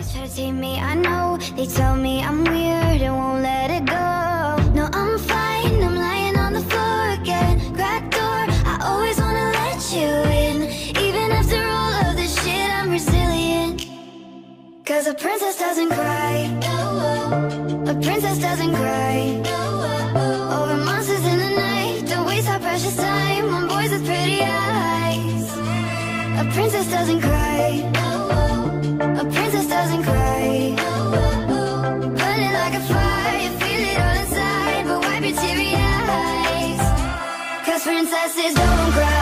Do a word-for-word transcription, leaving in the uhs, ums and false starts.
Try to take me, I know. They tell me I'm weird and won't let it go. No, I'm fine, I'm lying on the floor again. Cracked door, I always wanna let you in. Even after all of this shit, I'm resilient. Cause a princess doesn't cry. A princess doesn't cry. Over monsters in the night, don't waste our precious time on boys with pretty eyes. A princess doesn't cry. A princess doesn't cry. Burning like a fire, you feel it all inside, but wipe your teary eyes. Cause princesses don't cry.